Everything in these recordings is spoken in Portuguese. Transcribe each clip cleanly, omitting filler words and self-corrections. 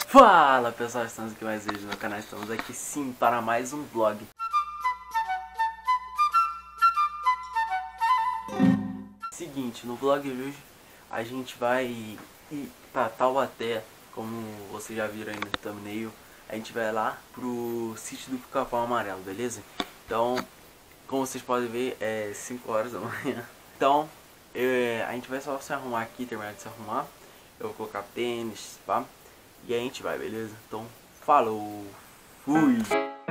Fala pessoal, estamos aqui mais vídeo no canal, estamos aqui sim para mais um vlog. Seguinte, no vlog de hoje a gente vai ir para Taubaté, como vocês já viram aí no thumbnail. A gente vai lá pro sítio do Pica-Pau Amarelo, beleza? Então, como vocês podem ver, é 5 horas da manhã. Então, a gente vai só se arrumar aqui, terminar de se arrumar. Eu vou colocar tênis, pá. E a gente vai, beleza? Então, falou! Fui!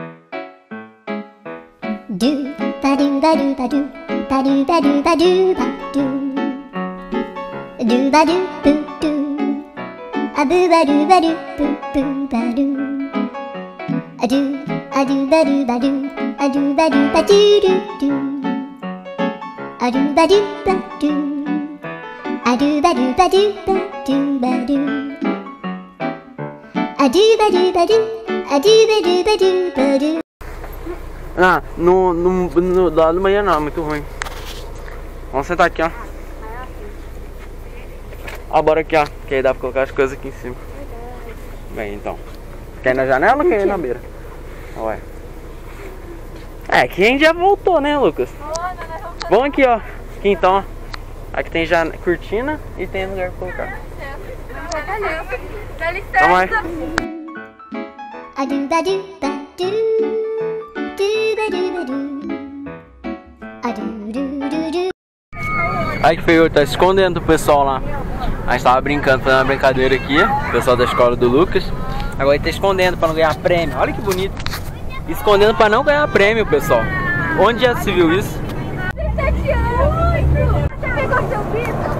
Ah, no lado do manhã não, é muito ruim. Vamos sentar aqui, ó. Ó, bora aqui, ó. Que aí dá pra colocar as coisas aqui em cima. Bem, então. Quer ir na janela ou quer ir na beira? Ué. É, que a gente já voltou, né, Lucas? Vamos aqui, ó. Aqui então, ó. Aqui tem já cortina e tem lugar pra colocar. Dá licença. Aí que feio, tá escondendo o pessoal lá. A gente tava brincando, fazendo uma brincadeira aqui, o pessoal da escola do Lucas. Agora ele tá escondendo pra não ganhar prêmio. Olha que bonito. Escondendo pra não ganhar prêmio, pessoal. Onde já se viu isso? 17 anos! Você pegou seu vidro?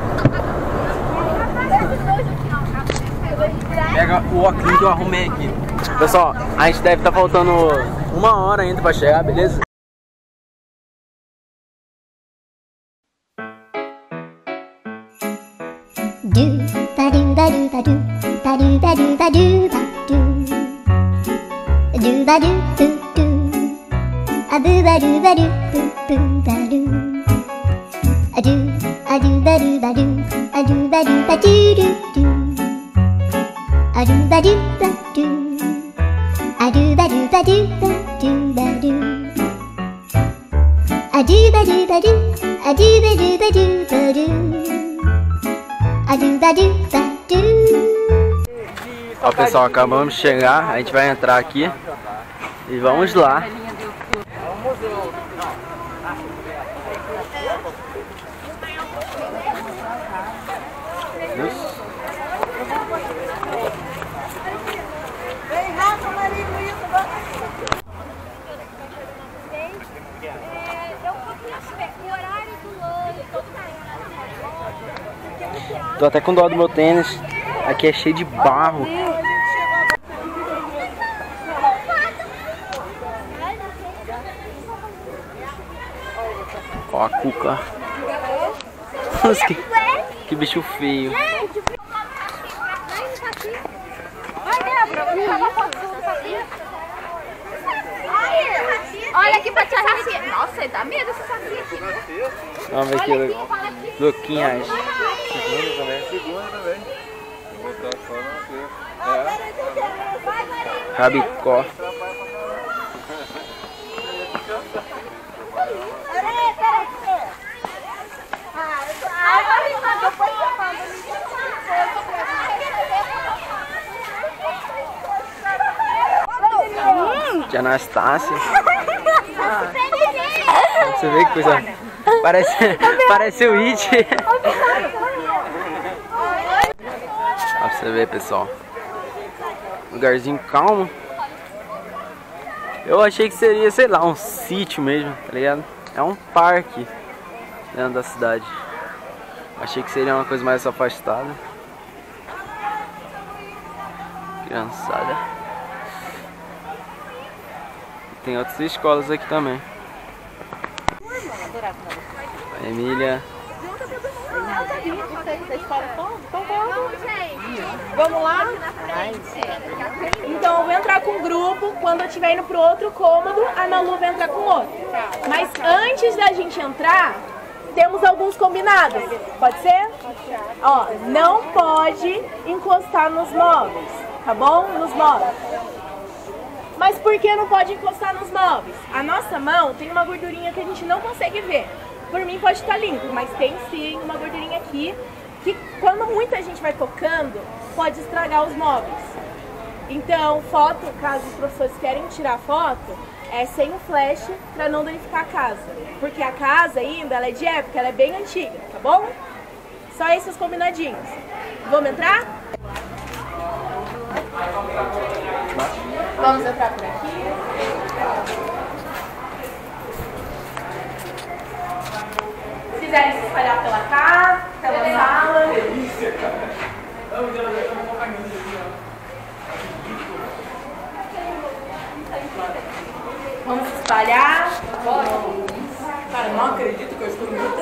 Pega o óculos que eu arrumei aqui. Pessoal, a gente deve estar faltando 1 hora ainda pra chegar, beleza? Ó pessoal, acabamos de chegar, a gente vai entrar aqui e vamos lá. Tô até com dó do meu tênis. Aqui é cheio de barro. Ó a cuca. Nossa, que bicho feio. Olha aqui pra te arriscar. Nossa, dá medo essa saquinha aqui. Vamos ver aqui, Luquinhas. Segunda também. Vou botar só na terça. Rabicó. Tia Anastácia. Você vê que coisa. Parece o It. Pra você ver, pessoal. Lugarzinho calmo. Eu achei que seria, sei lá, um sítio mesmo, tá ligado? É um parque dentro da cidade. Achei que seria uma coisa mais afastada. Criançada. Tem outras escolas aqui também. A Emília. Vamos lá? Então eu vou entrar com um grupo. Quando eu estiver indo pro outro cômodo, a Malu vai entrar com outro. Mas antes da gente entrar, temos alguns combinados. Pode ser? Ó, não pode encostar nos móveis. tá bom? Nos móveis. Mas por que não pode encostar nos móveis? A nossa mão tem uma gordurinha que a gente não consegue ver. Por mim pode estar limpo, mas tem sim uma gordurinha aqui que quando muita gente vai tocando, pode estragar os móveis. Então, foto, caso os professores querem tirar foto, é sem o flash para não danificar a casa. Porque a casa ainda, ela é de época, ela é bem antiga, tá bom? Só esses combinadinhos. Vamos entrar? Vamos entrar por aqui. Se quiserem se espalhar pela casa, pela sala. Delícia, cara. Vamos se espalhar. Cara, não acredito que eu estou muito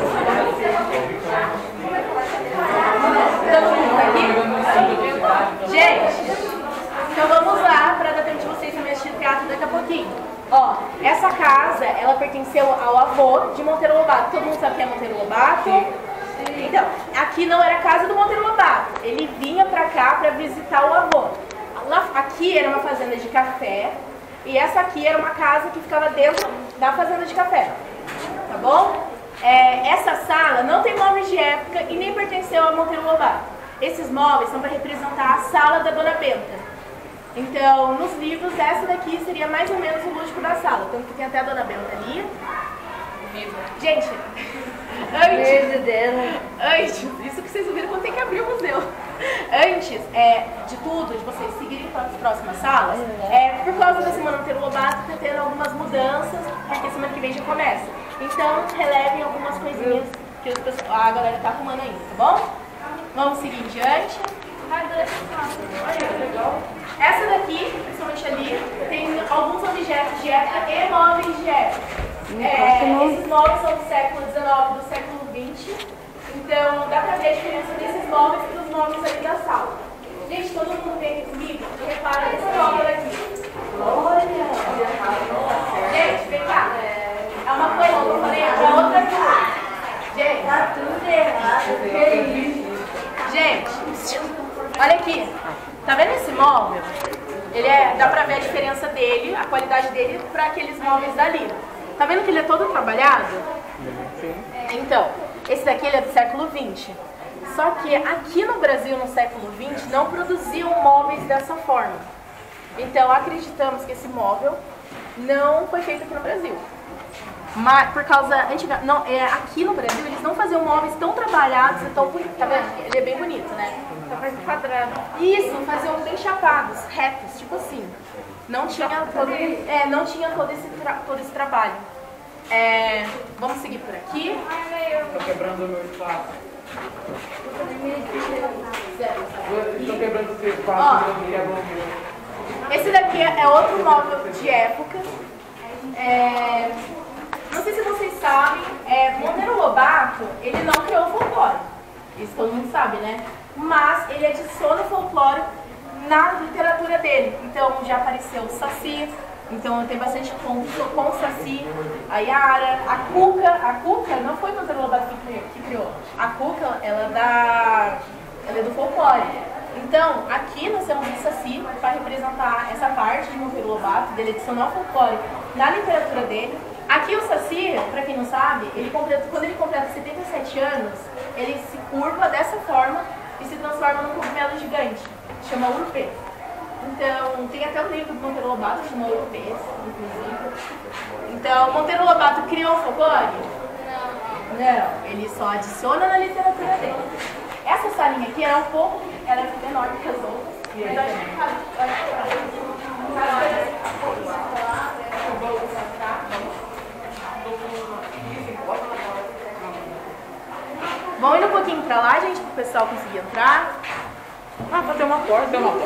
Todo mundo aqui? Gente, então vamos lá para dar tempo de vocês também assistir teatro daqui a pouquinho. Ó, essa casa, ela pertenceu ao avô de Monteiro Lobato. Todo mundo sabe quem é Monteiro Lobato? Então, aqui não era a casa do Monteiro Lobato. Ele vinha pra cá pra visitar o avô. Aqui era uma fazenda de café e essa aqui era uma casa que ficava dentro da fazenda de café. Tá bom? Essa sala não tem móveis de época e nem pertenceu a Monteiro Lobato. Esses móveis são para representar a sala da Dona Benta. Então, nos livros, essa daqui seria mais ou menos o lúdico da sala. Tanto que tem até a Dona Benta ali. Gente, antes, isso que vocês ouviram quando tem que abrir o museu. Antes de tudo, de vocês seguirem para as próximas salas, por causa da Semana Monteiro Lobato, tá tendo algumas mudanças, porque semana que vem já começa. Então, relevem algumas coisinhas que a galera tá arrumando ainda, tá bom? Vamos seguir em diante. Essa daqui, principalmente ali, tem alguns objetos de época e móveis de época. Esses móveis são do século XIX, do século XX. Então, dá pra ver a diferença desses móveis para os móveis ali da sala. Gente, todo mundo vem aqui comigo? Repara nesse móvel aqui. Gente, vem cá. É uma coisa que eu falei pra outra coisa. Gente, tá tudo errado. Gente, olha aqui. Tá vendo esse móvel? Dá pra ver a diferença dele, a qualidade dele para aqueles móveis dali. Tá vendo que ele é todo trabalhado? Sim. Então, esse daqui ele é do século XX. Só que aqui no Brasil, no século XX, não produziam móveis dessa forma. Então, acreditamos que esse móvel não foi feito aqui no Brasil. Mas, por causa... aqui no Brasil, eles não faziam móveis tão trabalhados e tão bonitos. Tá vendo? Ele é bem bonito, né? Tá mais quadrado. Isso, faziam bem chapados, retos, tipo assim. Não tinha todo esse trabalho. Vamos seguir por aqui. Estou quebrando o meu espaço. Estou quebrando o seu espaço. Esse daqui é outro móvel de época. Não sei se vocês sabem, Monteiro Lobato, ele não criou o folclore. Isso todo mundo sabe, né? Mas ele adiciona o folclore na literatura dele. Então já apareceu o Saci, então tem bastante conto com o Saci, a Yara, a Cuca não foi Monteiro Lobato que criou. A Cuca, ela é do folclore. Então, aqui nós temos o Saci para representar essa parte de Monteiro Lobato, dele adicionar o folclore na literatura dele. Aqui o Saci, para quem não sabe, quando ele completa 77 anos, ele se curva dessa forma e se transforma num cogumelo gigante, chama Urupê. Então, tem até um livro do Monteiro Lobato, chama Urupê, inclusive. Então, Monteiro Lobato criou o folclore? Não, ele só adiciona na literatura dele. Essa salinha aqui ela é menor do que as outras. Mas eu acho que vamos ir um pouquinho pra lá, gente, pro pessoal conseguir entrar. Tem uma porta,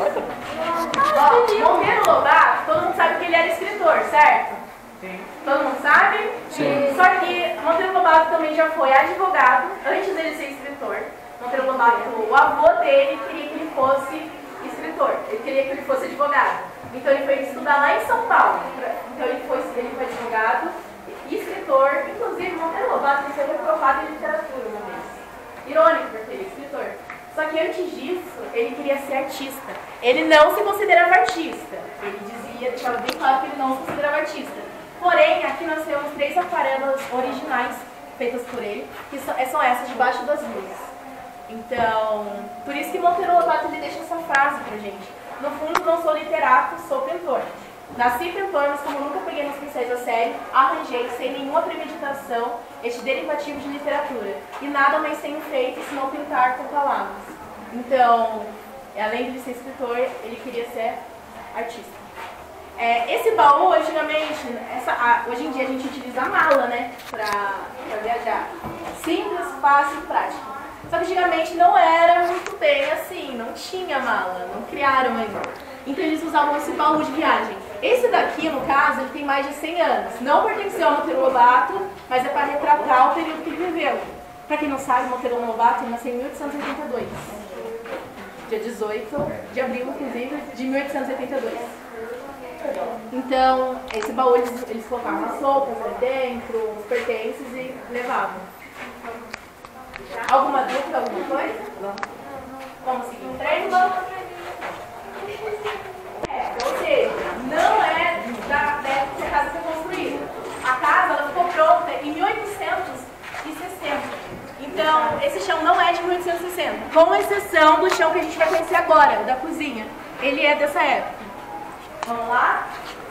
Monteiro Lobato, todo mundo sabe que ele era escritor, certo? Sim. Todo mundo sabe? Sim. Só que Monteiro Lobato também já foi advogado, antes dele ser escritor. Monteiro Lobato, o avô dele queria que ele fosse escritor, ele queria que ele fosse advogado. Então ele foi estudar lá em São Paulo. Então ele foi advogado e escritor. Inclusive Monteiro Lobato foi reprovado em literatura uma vez. Irônico, porque ele é escritor. Só que antes disso, ele queria ser artista. Ele não se considerava artista. Ele dizia, deixava bem claro que ele não se considerava artista. Porém, aqui nós temos 3 aquarelas originais feitas por ele, que são essas debaixo das luzes. Então, por isso que Monteiro Lobato ele deixa essa frase pra gente. No fundo, não sou literato, sou pintor. Nasci pintor, mas como nunca peguei nos pincéis a sério, arranjei, sem nenhuma premeditação, este derivativo de literatura. E nada mais tenho feito senão pintar com palavras. Então, além de ser escritor, ele queria ser artista. Esse baú, antigamente, hoje em dia a gente utiliza a mala, né, pra viajar. Simples, fácil e prático. Só que antigamente não era muito bem assim, não tinha mala, não criaram ainda. Então eles usavam esse baú de viagem. Esse daqui, no caso, ele tem mais de 100 anos. Não pertenceu ao Monteiro Lobato, mas é para retratar o período que ele viveu. Para quem não sabe, Monteiro Lobato nasceu em 1882. Dia 18 de abril, inclusive, de 1882. Então, esse baú eles colocavam as roupas ali dentro, os pertences e levavam. Alguma dúvida, alguma coisa? Vamos seguir o treino? Ou seja, não é da época que a casa foi construída. A casa ela ficou pronta em 1860. Então, esse chão não é de 1860. Com exceção do chão que a gente vai conhecer agora, da cozinha. Ele é dessa época. Vamos lá?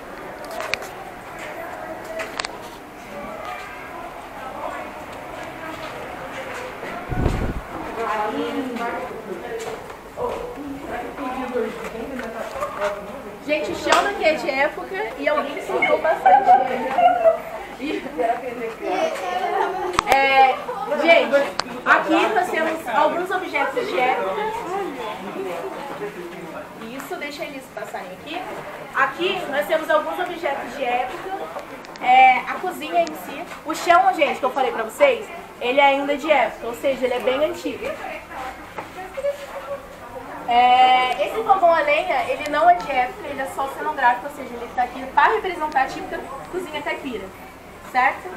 Gente, o chão daqui é de época e alguém sujou bastante. Gente, aqui nós temos alguns objetos de época. Isso, deixa eles passarem aqui. Aqui nós temos alguns objetos de época. A cozinha em si. O chão, gente, que eu falei pra vocês, ele é ainda de época, ou seja, ele é bem antigo. Esse fogão a lenha, ele não é de época, ele é só cenográfico, ou seja, ele está aqui para representar a típica cozinha caipira, certo?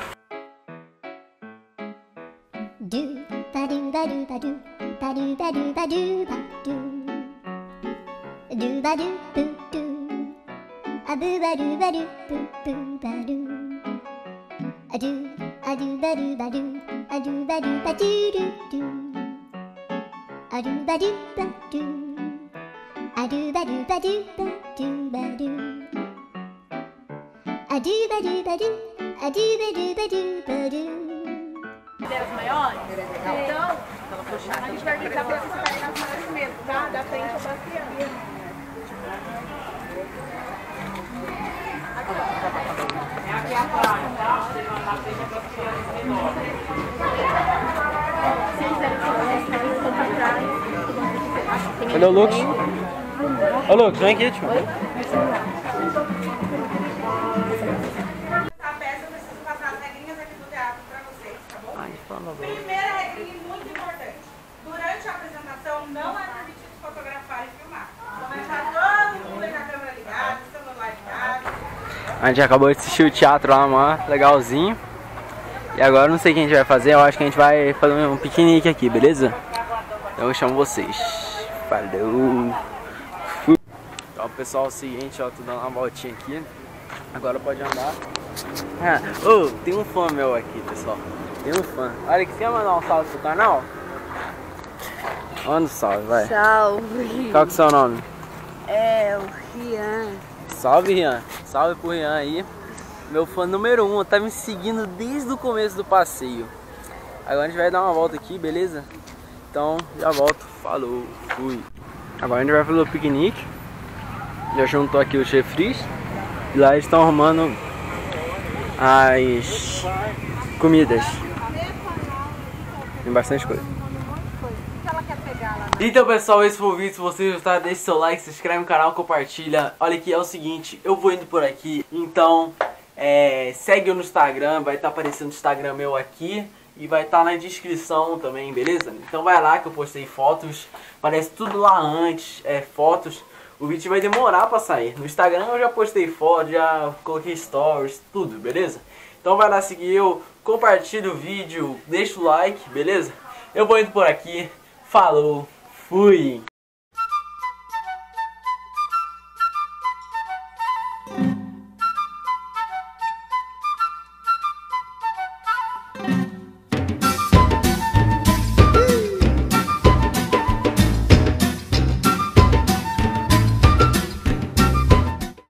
Cadeiras maiores? Então, a gente vai brincar para vocês estarem nas maiores mesmo, tá? Da frente para as crianças. Aqui é a praia, tá? Você vai na frente para as crianças menores. Se eles quiserem fazer, eles vão para trás. Cadê o Lucas? Ô Lucas, vem aqui, tio. A peça eu preciso passar as regrinhas aqui do teatro para vocês, tá bom? Primeira regrinha muito importante. Durante a apresentação não é permitido fotografar e filmar. Então vai estar todo mundo com a câmera ligada, o celular ligado. A gente acabou de assistir o teatro lá, mano, legalzinho. E agora não sei o que a gente vai fazer, eu acho que a gente vai fazer um piquenique aqui, beleza? Então eu chamo vocês. Falou! Fui. Então pessoal, é o seguinte, ó, tô dando uma voltinha aqui. Agora pode andar. Tem um fã meu aqui, pessoal. Tem um fã. Olha aqui, você quer mandar um salve pro canal? Manda um salve, vai. Salve. Qual que é o seu nome? É o Rian. Salve, Rian. Salve pro Rian aí. Meu fã número 1, tá me seguindo desde o começo do passeio. Agora a gente vai dar uma volta aqui, beleza? Então, já volto. Falou, fui. Agora a gente vai fazer o piquenique. Já juntou aqui os refris. E lá eles estão arrumando as comidas. Tem bastante coisa. Então pessoal, esse foi o vídeo. Se você gostar, deixa seu like, se inscreve no canal, compartilha. Olha aqui, é o seguinte, eu vou indo por aqui. Então, segue eu no Instagram. Vai estar aparecendo o Instagram meu aqui. E vai estar na descrição também, beleza? Então vai lá que eu postei fotos. Parece tudo lá antes, fotos. O vídeo vai demorar pra sair. No Instagram eu já postei foto, já coloquei stories, tudo, beleza? Então vai lá seguir eu, compartilha o vídeo, deixa o like, beleza? Eu vou indo por aqui. Falou, Fui!